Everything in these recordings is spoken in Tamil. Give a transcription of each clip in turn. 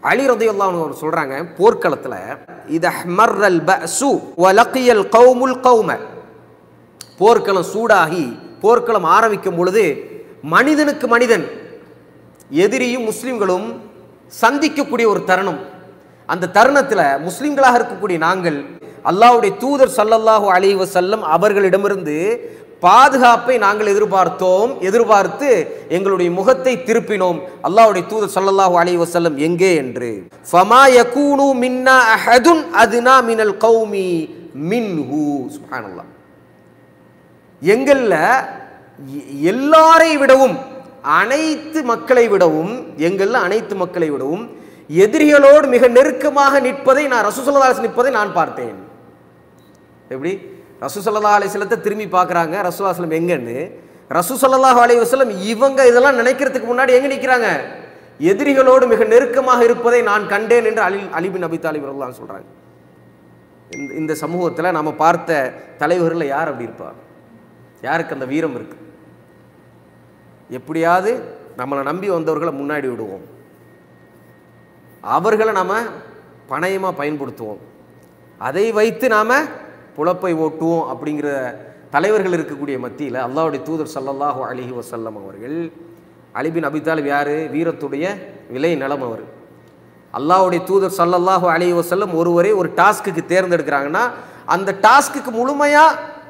அலி ரலியல்லாஹு அன்ஹு சொல்றாங்க, போர்க்களத்துல இதஹ்மர்ரல் பஅசு வலகியல் கௌமுல் கௌம, போர்க்களம் சூடாகி போர்க்களம் ஆரம்பிக்கும் பொழுது மனிதனுக்கு மனிதன், எதிரியும் முஸ்லிம்களும் சந்திக்கக்கூடிய ஒரு தருணம். அந்த தருணத்தில் முஸ்லிம்களாக இருக்கக்கூடிய நாங்கள் அல்லாஹ்வுடைய தூதர் ஸல்லல்லாஹு அலைஹி வஸல்லம் அவர்களிடமிருந்து பாதுகாப்பை நாங்கள் எதிர்பார்த்து எங்களுடைய முகத்தை திருப்பினோம். அல்லாஹ்வுடைய தூதர் ஸல்லல்லாஹு அலைஹி வஸல்லம் எங்கே என்று. ஃபமா யகூனு மின்னா அஹதுன் அத்னா மினல் கௌமி மின்ஹு. சுப்ஹானல்லாஹ். எங்கள்ல எல்லாரை விடவும், அனைத்து மக்களை விடவும் எதிரிகளோடு மிக நெருக்கமாக நிற்பதை நான் ரசூல் ஸல்லல்லாஹு அலைஹி வஸல்லம் நிற்பதை நான் பார்த்தேன். எப்படி? ரசூல் ஸல்லல்லாஹு அலைஹி வஸல்லத்தை திரும்பி பார்க்குறாங்க, ரசூல் ஸல்லல்லாஹு அலைஹி வஸல்லம் எங்கன்னு. ரசூல் ஸல்லல்லாஹு அலைஹி வஸல்லம் இவங்க இதெல்லாம் நினைக்கிறதுக்கு முன்னாடி எங்க நிற்கிறாங்க? எதிரிகளோடு மிக நெருக்கமாக இருப்பதை நான் கண்டேன் என்று அலி பின் அபி தாலிப் ரலியல்லாஹு அன்ஹு சொல்றாங்க. இந்த சமூகத்தில் நம்ம பார்த்த தலைவர்கள் யார் அப்படி இருப்பார்? யாருக்கு அந்த வீரம் இருக்கு? எப்படியாவது நம்மளை நம்பி வந்தவர்களை முன்னாடி விடுவோம், அவர்களை நாம பணயமாக பயன்படுத்துவோம், அதை வைத்து நாம புலப்பை ஓட்டுவோம் அப்படிங்கிற தலைவர்கள் இருக்கக்கூடிய மத்தியில் அல்லாஹ்வுடைய தூதர் ஸல்லல்லாஹு அலைஹி வஸல்லம் அவர்கள், அலி பின் அபி தாலிப் யாரு? வீரத்துடைய விலை நிலம் அவர். அல்லாஹ்வுடைய தூதர் ஸல்லல்லாஹு அலைஹி வஸல்லம் ஒருவரே ஒரு டாஸ்க்கு தேர்ந்தெடுக்கிறாங்கன்னா அந்த டாஸ்க்கு முழுமையா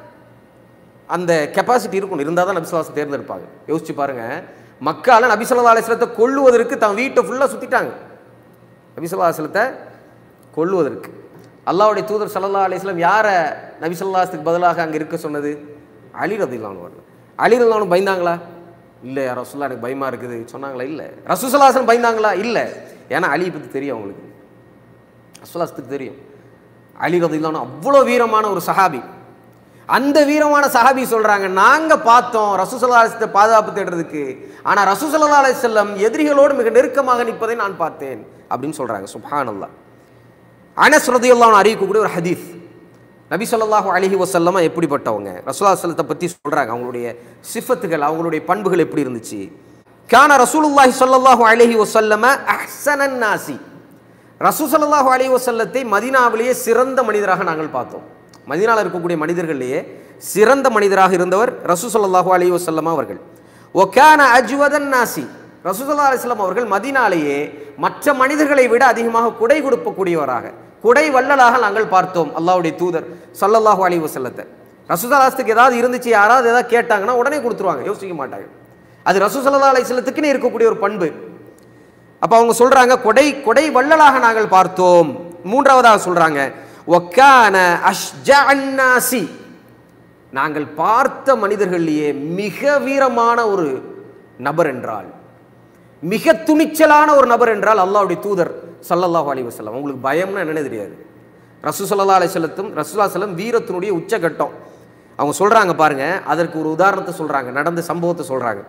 அந்த கெப்பாசிட்டி இருக்கணும், இருந்தால் தான் நபி ஸல்லல்லாஹு அலைஹி வஸல்லம் தேர்ந்தெடுப்பாங்க. யோசிச்சு பாருங்க, மக்கால நபி ஸல்லல்லாஹு அலைஹி வஸல்லத்தை கொல்லுவதற்கு தன் வீட்டை ஃபுல்லாக சுற்றிட்டாங்க. நபி ஸல்லல்லாஹு அலைஹி வஸல்லத்தை கொல்லுவதற்கு அல்லாஹ்வுடைய தூதர் ஸல்லல்லாஹு அலைஹி வஸல்லம் யாரை நபி ஸல்லல்லாஹு அலைஹி வஸல்லத்துக்கு பதிலாக அங்கே இருக்க சொன்னது? அலி ரலியல்லாஹு அன்ஹு. அலி ரலியல்லாஹு அன்ஹு பயந்தாங்களா? இல்லை. யா ரசூலுல்லாஹ் எனக்கு பயமா இருக்குது சொன்னாங்களா? இல்லை. ரசூல் ஸல்லல்லாஹு அலைஹி வஸல்லம் பயந்தாங்களா? இல்லை. ஏன்னா அலி பற்றி தெரியும் அவங்களுக்கு, ரசூலுல்லாஹ்வுக்கு தெரியும். அலி ரலியல்லாஹு அன்ஹு அவ்வளோ வீரமான ஒரு சஹாபி. அந்த வீரமான சஹாபி சொல்றாங்க, நாங்க பார்த்தோம் ரசூல் ஸல்லல்லாஹு அலைஹி வஸல்லம் பாதுகாப்பு தேடுறதுக்கு, ஆனா ரசூல் ஸல்லல்லாஹு அலைஹி வஸல்லம் எதிரிகளோடு மிக நெருக்கமாக நிற்பதை நான் பார்த்தேன் அப்படின்னு சொல்றாங்க. சுப்ஹானல்லாஹ். அனஸ் ரலியல்லாஹு அன்ஹு அறிவிக்கக்கூடிய ஒரு ஹதீஸ், நபி ஸல்லல்லாஹு அலைஹி வஸல்லம் எப்படிப்பட்டவங்க, ரசூலுல்லாஹி ஸல்லல்லாஹு பற்றி சொல்றாங்க, அவங்களுடைய சிஃபத்துகள், அவங்களுடைய பண்புகள் எப்படி இருந்துச்சு. கான ரசூலுல்லாஹி ஸல்லல்லாஹு அலைஹி வஸல்லம் அஹ்ஸனன் நாசி, ரசூல் ஸல்லல்லாஹு அலைஹி வஸல்லத்தை மதீனாவிலேயே சிறந்த மனிதராக நாங்கள் பார்த்தோம். மதீனாவில் இருக்கக்கூடிய மனிதர்களிலேயே சிறந்த மனிதராக இருந்தவர் ரசூல் ஸல்லல்லாஹு அலைஹி வஸல்லம் அவர்கள். வகான அஜ்வதன் நாசி, ரசூல் ஸல்லல்லாஹு அலைஹி வஸல்லம் அவர்கள் மதீனாலேயே மற்ற மனிதர்களை விட அதிகமாக குடை கொடுக்கக்கூடியவராக, குடை வள்ளலாக நாங்கள் பார்த்தோம் அல்லாஹ்வுடைய தூதர் ஸல்லல்லாஹு அலைஹி வஸல்லத்தை. ரசூல் ஸல்லல்லாஹு அலைஹி வஸல்லத்துக்கு ஏதாவது இருந்துச்சு, யாராவது ஏதாவது கேட்டாங்கன்னா உடனே கொடுத்துருவாங்க, யோசிக்க மாட்டாங்க. அது ரசூல் ஸல்லல்லாஹு அலைஹி வஸல்லத்துக்குன்னு இருக்கக்கூடிய ஒரு பண்பு. அப்போ அவங்க சொல்றாங்க, குடை வள்ளலாக நாங்கள் பார்த்தோம். மூன்றாவதாக சொல்றாங்க, வகான அஷ்ஜஅன் நாசி, நாங்கள் பார்த்த மனிதர்களிலேயே மிக வீரமான ஒரு நபர் என்றால், மிக துணிச்சலான ஒரு நபர் என்றால் அல்லாஹ்வுடைய தூதர் ஸல்லல்லாஹு அலைஹி வஸல்லம். உங்களுக்கு பயம்னா என்னன்னு தெரியாது. ரசூல் ஸல்லல்லாஹு அலைஹி வஸல்லம் வீரத்தினுடைய உச்சகட்டம். அவங்க சொல்றாங்க பாருங்க, அதற்கு ஒரு உதாரணத்தை சொல்றாங்க, நடந்த சம்பவத்தை சொல்றாங்க.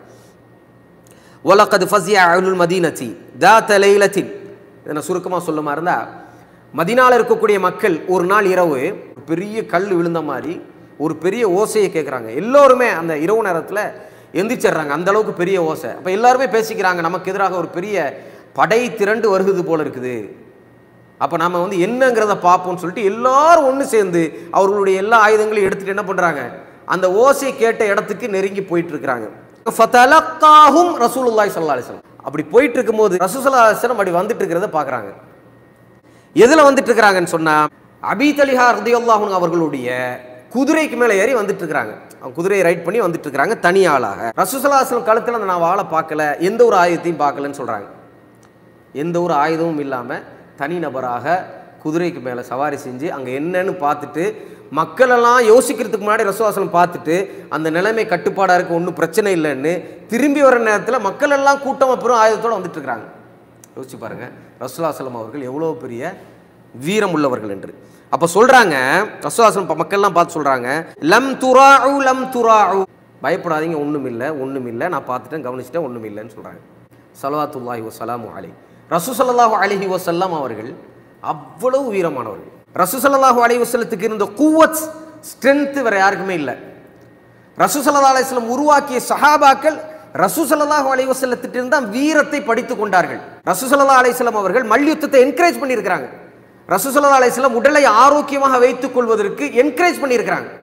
வலகத் ஃபஸிய அஹ்லுல் மதீனதி தாத லைலத்தின், இதை நான் சுருக்கமாக சொல்லுமா இருந்தா, மதீனாவில் இருக்கக்கூடிய மக்கள் ஒரு நாள் இரவு பெரிய கல் விழுந்த மாதிரி ஒரு பெரிய ஓசையை கேட்குறாங்க. எல்லோருமே அந்த இரவு நேரத்தில் எந்திரிச்சிடுறாங்க, அந்த அளவுக்கு பெரிய ஓசை. அப்போ எல்லாருமே பேசிக்கிறாங்க, நமக்கு எதிராக ஒரு பெரிய படை திரண்டு வருகிறது போல இருக்குது, அப்போ நம்ம என்னங்கிறத பார்ப்போம்னு சொல்லிட்டு எல்லாரும் ஒன்று சேர்ந்து அவர்களுடைய எல்லா ஆயுதங்களையும் எடுத்துகிட்டு என்ன பண்ணுறாங்க, அந்த ஓசை கேட்ட இடத்துக்கு நெருங்கி போயிட்டு இருக்கிறாங்க. ஃபதலக்காஹும் ரசூலுல்லாஹி ஸல்லல்லாஹு அலைஹி வஸல்லம். அப்படி போயிட்டு இருக்கும்போது ரசூல் ஸல்லல்லாஹு அலைஹி வஸல்லம் அப்படி வந்துட்டு இருக்கிறத பார்க்குறாங்க. எதில் வந்துட்டு இருக்கிறாங்கன்னு சொன்னால், அபீ தல்ஹா ரலியல்லாஹு அன்ஹு அவர்களுடைய குதிரைக்கு மேலே ஏறி வந்துட்டு இருக்கிறாங்க. அவங்க குதிரையை ரைட் பண்ணி வந்துட்டு இருக்கிறாங்க தனி ஆளாக. ரசூல் ஸல்லல்லாஹு அலைஹி வஸல்லம் கழுத்தில் அந்த நான் வாழை பார்க்கல, எந்த ஒரு ஆயுதத்தையும் பார்க்கலன்னு சொல்கிறாங்க. எந்த ஒரு ஆயுதமும் இல்லாமல் தனி நபராக குதிரைக்கு மேலே சவாரி செஞ்சு அங்கே என்னன்னு பார்த்துட்டு, மக்களெல்லாம் யோசிக்கிறதுக்கு முன்னாடி ரசூல் ஸல்லல்லாஹு அலைஹி வஸல்லம் பார்த்துட்டு அந்த நிலைமை கட்டுப்பாடாக இருக்குது, ஒன்றும் பிரச்சனை இல்லைன்னு திரும்பி வர நேரத்தில் மக்கள் எல்லாம் கூட்டம் அப்புறம் ஆயுதத்தோடு வந்துட்டு இருக்கிறாங்க. யோசிச்சு பாருங்க, ரசூல் ஸல்லல்லாஹு அலைஹி வஸல்லம் அவர்கள் எவ்வளோ பெரிய வீரம் உள்ளவர்கள் என்று. அப்போ சொல்றாங்க, ரசூல் ஸல்லல்லாஹு அலைஹி வஸல்லம் மக்கள்லாம் பார்த்து சொல்றாங்க, லம் துராஉ, பயப்படாதீங்க, ஒன்றும் இல்லை, நான் பார்த்துட்டேன், கவனிச்சிட்டேன், ஒன்றும் இல்லைன்னு சொல்றாங்க. ஸலவாத்துல்லாஹி வஸலாமு அலைஹி. ரசூல் ஸல்லல்லாஹு அலைஹி வஸல்லம் அவர்கள் அவ்வளவு வீரமானவர்கள். ரசூல் ஸல்லல்லாஹு அலைஹி வஸல்லத்துக்கு இருந்த குவத், ஸ்ட்ரென்த் வேற யாருக்குமே இல்லை. ரசூல் ஸல்லல்லாஹு அலைஹி வஸல்லம் உருவாக்கிய சஹாபாக்கள் ரசூல் ஸல்லல்லாஹு அலைஹி வஸல்லத்திடம் தான் வீரத்தை படித்து கொண்டார்கள். ரசூல் ஸல்லல்லாஹு அலைஹி வஸல்லம் அவர்கள் மல்யுத்தத்தை என்கரேஜ் பண்ணியிருக்கிறாங்க. ரசூல் ஸல்லல்லாஹு அலைஹி வஸல்லம் உடலை ஆரோக்கியமாக வைத்துக் கொள்வதற்கு என்கரேஜ் பண்ணியிருக்கிறாங்க.